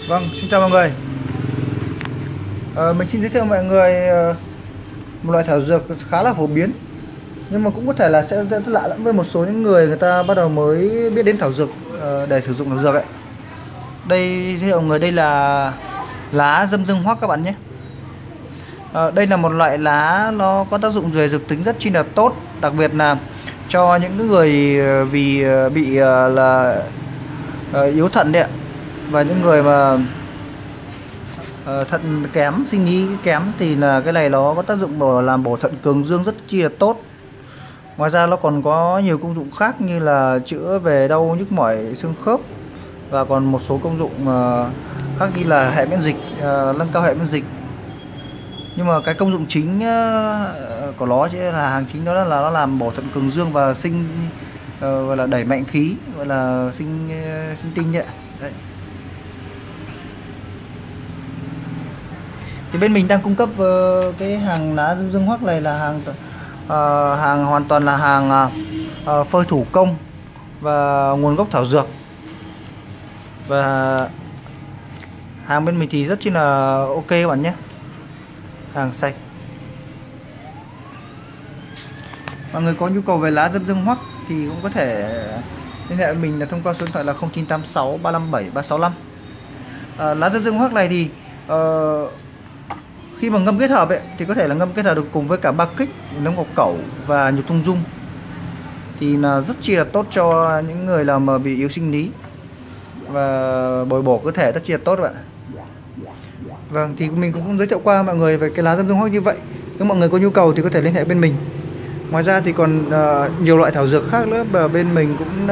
Vâng, xin chào mọi người. Mình xin giới thiệu mọi người một loại thảo dược khá là phổ biến, nhưng mà cũng có thể là sẽ rất lạ lẫm với một số những người ta bắt đầu mới biết đến thảo dược để sử dụng thảo dược ấy. Đây giới thiệu mọi người, đây là lá dâm dương hoắc các bạn nhé. Đây là một loại lá nó có tác dụng về dược tính rất chi là tốt, đặc biệt là cho những người vì bị là yếu thận đấy ạ, và những người mà thận kém, sinh lý kém thì là cái này nó có tác dụng làm bổ thận cường dương rất chi là tốt. Ngoài ra nó còn có nhiều công dụng khác như là chữa về đau nhức mỏi xương khớp, và còn một số công dụng khác như là hệ miễn dịch, nâng cao hệ miễn dịch. Nhưng mà cái công dụng chính của nó chỉ là hàng chính, đó là nó làm bổ thận cường dương và gọi là đẩy mạnh khí, gọi là sinh tinh nhẹ. Đấy. Thì bên mình đang cung cấp cái hàng lá dâm dương hoắc này là hàng hoàn toàn là hàng phơi thủ công và nguồn gốc thảo dược, và hàng bên mình thì rất chi là ok các bạn nhé, hàng sạch. Mọi người có nhu cầu về lá dâm dương hoắc thì cũng có thể liên hệ với mình là thông qua số điện thoại là 0986 357 365. Lá dâm dương hoắc này thì khi mà ngâm kết hợp ấy, thì có thể là ngâm kết hợp được cùng với cả ba kích, nấm ngọc cẩu và nhục thông dung, thì là rất chi là tốt cho những người làm mà bị yếu sinh lý và bồi bổ cơ thể rất chi là tốt các bạn. Vâng, thì mình cũng giới thiệu qua mọi người về cái lá dâm dương hoắc như vậy. Nếu mọi người có nhu cầu thì có thể liên hệ bên mình. Ngoài ra thì còn nhiều loại thảo dược khác nữa mà bên mình cũng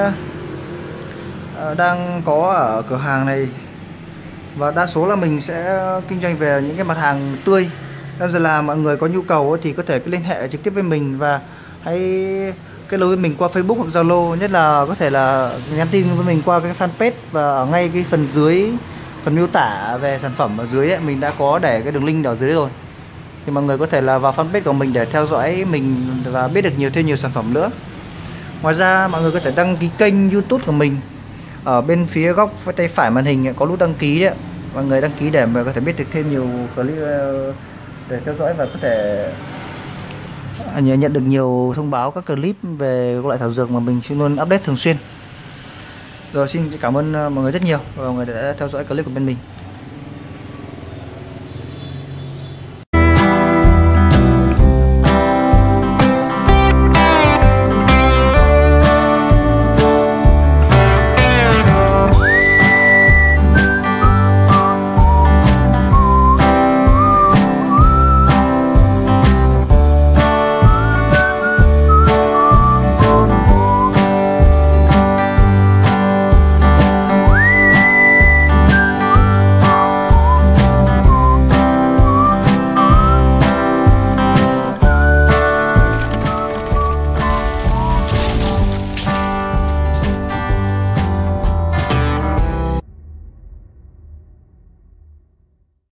đang có ở cửa hàng này, và đa số là mình sẽ kinh doanh về những cái mặt hàng tươi. Nên là mọi người có nhu cầu thì có thể liên hệ trực tiếp với mình, và hãy kết nối với mình qua Facebook hoặc Zalo, nhất là có thể là nhắn tin với mình qua cái fanpage, và ở ngay cái phần dưới, phần miêu tả về sản phẩm ở dưới ấy, mình đã có để cái đường link ở dưới rồi, thì mọi người có thể là vào fanpage của mình để theo dõi mình và biết được thêm nhiều sản phẩm nữa. Ngoài ra mọi người có thể đăng ký kênh YouTube của mình, ở bên phía góc tay phải màn hình có nút đăng ký đấy. Mọi người đăng ký để mà có thể biết được thêm nhiều clip để theo dõi, và có thể nhận được nhiều thông báo các clip về các loại thảo dược mà mình sẽ luôn update thường xuyên. Rồi, xin cảm ơn mọi người rất nhiều và mọi người đã theo dõi clip của bên mình.